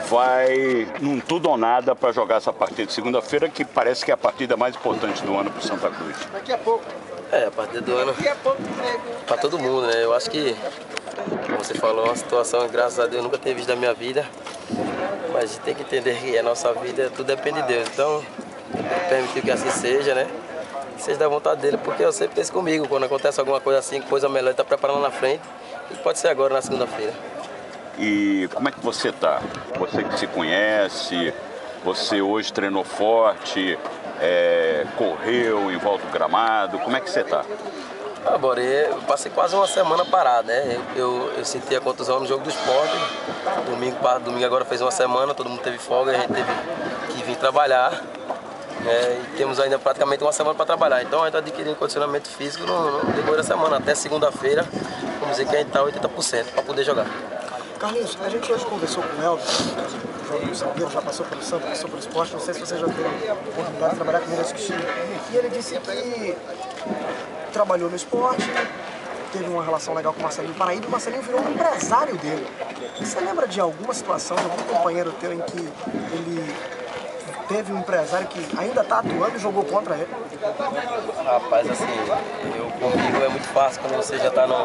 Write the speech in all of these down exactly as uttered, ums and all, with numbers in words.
vai num tudo ou nada para jogar essa partida de segunda-feira, que parece que é a partida mais importante do ano para o Santa Cruz. Daqui a pouco. É, a partida do ano para todo mundo, né? Eu acho que, como você falou, uma situação, graças a Deus, eu nunca tenho visto na minha vida. Mas a gente tem que entender que a nossa vida, tudo depende de Deus. Então, permitir que assim seja, né? Que seja da vontade dele, porque eu sempre penso comigo, quando acontece alguma coisa assim, coisa melhor, ele está preparando na frente. E pode ser agora, na segunda-feira. E como é que você tá? Você que se conhece, você hoje treinou forte, é, correu em volta do gramado, como é que você tá? Ah, Bora, eu passei quase uma semana parado, né? Eu, eu, eu senti a contusão no jogo do Sport. Domingo, domingo agora fez uma semana, todo mundo teve folga, a gente teve que vir trabalhar. É, e temos ainda praticamente uma semana para trabalhar. Então a gente adquirindo condicionamento físico no, no decorrer da semana. Até segunda-feira, vamos dizer que a gente está oitenta por cento para poder jogar. Carlinhos, a gente hoje conversou com o Helder, o Salgueiro já passou pelo Santos, passou pelo Sport, não sei se você já teve a oportunidade de trabalhar com ele assistindo. E ele disse que trabalhou no Sport, teve uma relação legal com o Marcelinho Paraíba e o Marcelinho virou um empresário dele. Você lembra de alguma situação, de algum companheiro teu em que ele teve um empresário que ainda está atuando e jogou contra ele? Rapaz, assim, eu comigo é muito fácil quando você já está no,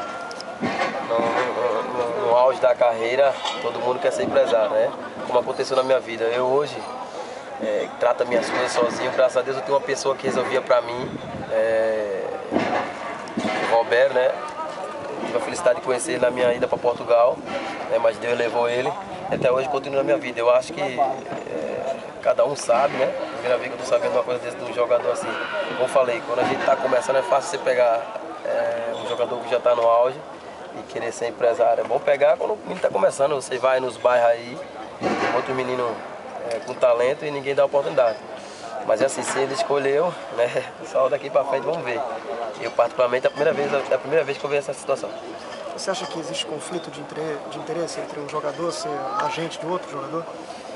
no, no, no auge da carreira, todo mundo quer ser empresário, né? Como aconteceu na minha vida. Eu hoje é, trato minhas coisas sozinho, graças a Deus eu tenho uma pessoa que resolvia pra mim, é, o Roberto, né? Tive a felicidade de conhecer ele na minha ida para Portugal, né? Mas Deus levou ele e até hoje continua na minha vida. Eu acho que é, cada um sabe, né? Primeira vez que eu tô sabendo uma coisa desse de um jogador assim. Como eu falei, quando a gente tá começando é fácil você pegar é, um jogador que já tá no auge e querer ser empresário. É bom pegar quando o menino tá começando, você vai nos bairros aí, tem outro menino é, com talento e ninguém dá oportunidade. Mas assim, se ele escolheu, né? Só daqui pra frente vamos ver. Eu particularmente é a primeira vez, é a primeira vez que eu vejo essa situação. Você acha que existe conflito de interesse entre um jogador ser agente de outro jogador?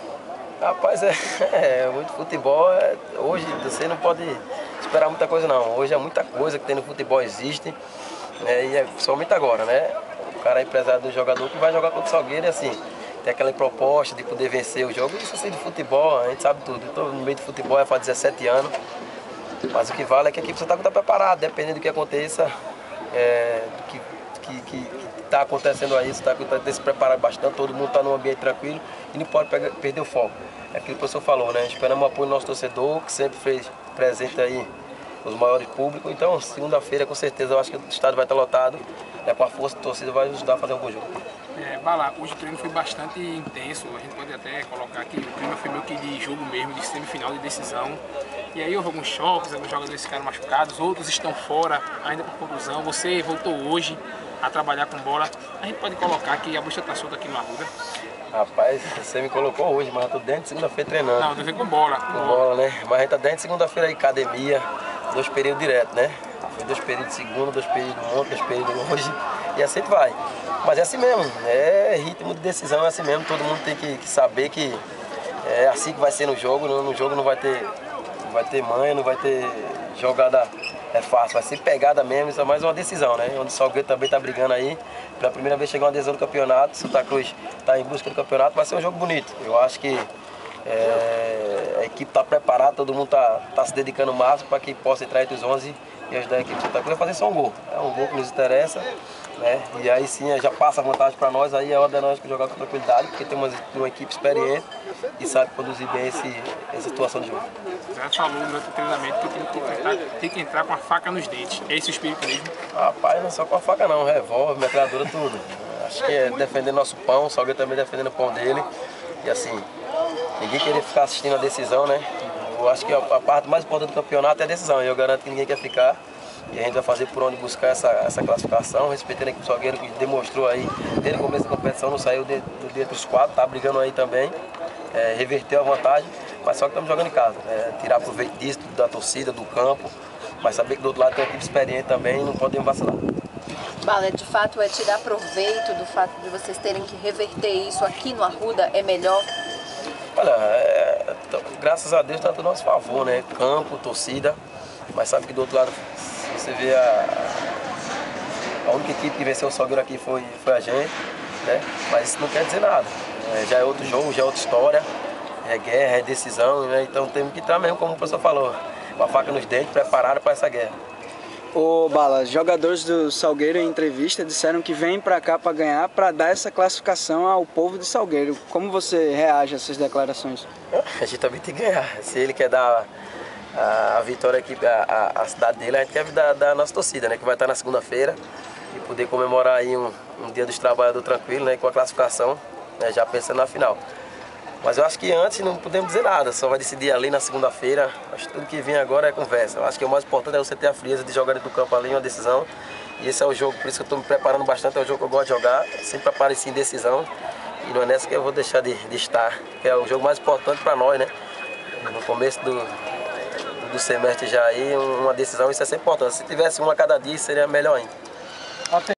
Rapaz, é, é muito futebol, é, hoje você não pode esperar muita coisa não. Hoje é muita coisa que tem no futebol existe, né, e é somente agora, né? O cara é empresário do jogador que vai jogar contra o Salgueiro e assim, tem aquela proposta de poder vencer o jogo. Isso assim do futebol, a gente sabe tudo. Eu estou no meio do futebol faz dezessete anos, mas o que vale é que a equipe você está preparada, dependendo do que aconteça, é, do que que que está acontecendo aí, você está tá se preparando bastante, todo mundo está num ambiente tranquilo e não pode pegar, perder o foco. É aquilo que o professor falou, né? Esperamos o apoio do nosso torcedor, que sempre fez presente aí os maiores públicos. Então, segunda-feira, com certeza, eu acho que o estádio vai estar lotado. É, com a força da torcida vai ajudar a fazer um bom jogo. É, Bala, hoje o treino foi bastante intenso, a gente pode até colocar que o clima foi meio que de jogo mesmo, de semifinal, de decisão. E aí houve alguns choques, alguns jogadores ficaram machucados, outros estão fora, ainda por contusão. Você voltou hoje a trabalhar com bola. A gente pode colocar que a bucha está solta aqui no Arruda. Rapaz, você me colocou hoje, mas eu tô dentro de segunda-feira treinando. Não, eu tô com bola. Com bola, bola, né? Mas a gente tá dentro de segunda-feira aí, academia, dois períodos direto, né? Foi dois períodos de segunda, dois períodos ontem, dois períodos hoje, e assim vai. Mas é assim mesmo, é ritmo de decisão, é assim mesmo, todo mundo tem que, que saber que é assim que vai ser no jogo, no, no jogo não vai ter, não vai ter manha, não vai ter jogada é fácil, vai ser pegada mesmo, isso é mais uma decisão, né? Onde o Salgueiro também está brigando aí, pela primeira vez chegou uma decisão do campeonato, Santa Cruz está em busca do campeonato, vai ser um jogo bonito. Eu acho que é, a equipe está preparada, todo mundo está tá se dedicando o máximo para que possa entrar entre os onze e ajudar a equipe do Santa Cruz a fazer só um gol. É um gol que nos interessa, né? E aí sim já passa a vantagem para nós, aí é hora de nós jogar com tranquilidade, porque temos uma, uma equipe experiente e sabe conduzir bem esse, essa situação de jogo. Já falou durante o treinamento que tem que, entrar, tem que entrar com a faca nos dentes. É esse o espírito mesmo? Rapaz, não é só com a faca não, revólver, metralhadora, tudo. Acho que é defender nosso pão, o Salgueiro também defendendo o pão dele. E assim, ninguém querer ficar assistindo a decisão, né? Eu acho que a, a parte mais importante do campeonato é a decisão. E eu garanto que ninguém quer ficar. E a gente vai fazer por onde buscar essa, essa classificação, respeitando a equipe do Salgueiro, que demonstrou aí, desde o começo da competição, não saiu de, de, de entre os quatro, tá brigando aí também, é, reverteu a vantagem, mas só que estamos jogando em casa. É, tirar proveito disso, da torcida, do campo, mas saber que do outro lado tem uma equipe experiente também e não podemos vacilar. Bala, de fato é tirar proveito do fato de vocês terem que reverter isso aqui no Arruda, é melhor? Olha, é, graças a Deus está tudo a nosso favor, né? Campo, torcida, mas sabe que do outro lado, você vê a, a única equipe que venceu o Salgueiro aqui foi, foi a gente, né? Mas isso não quer dizer nada. é, já é outro jogo, já é outra história, é guerra, é decisão, né? Então temos que estar mesmo, como o professor falou, com a faca nos dentes, preparado para essa guerra. Ô Bala, jogadores do Salgueiro em entrevista disseram que vêm para cá para ganhar, para dar essa classificação ao povo de Salgueiro. Como você reage a essas declarações? A gente também tem que ganhar. Se ele quer dar a, a vitória aqui, a, a, a cidade dele, a gente quer dar, dar a nossa torcida, né? Que vai estar na segunda-feira e poder comemorar aí um, um dia dos trabalhadores tranquilo, né? Com a classificação, né? Já pensando na final. Mas eu acho que antes não podemos dizer nada, só vai decidir ali na segunda-feira. Acho que tudo que vem agora é conversa. Eu acho que o mais importante é você ter a frieza de jogar dentro do campo ali, uma decisão. E esse é o jogo, por isso que eu estou me preparando bastante, é o jogo que eu gosto de jogar. Sempre apareci em decisão. E não é nessa que eu vou deixar de, de estar, que é o jogo mais importante para nós, né? No começo do, do semestre já aí, uma decisão, isso é sempre importante. Se tivesse uma a cada dia, seria melhor ainda.